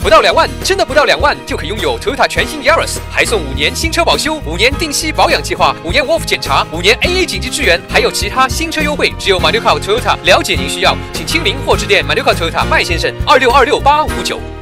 不到2万，真的不到2万就可以拥有 Toyota 全新 Yaris， 还送5年新车保修、5年定期保养计划、5年 Wolf 检查、5年 AA 紧急支援，还有其他新车优惠。只有马六甲 Toyota，了解您需要，请亲临或致电马六甲 Toyota 麦先生26268559。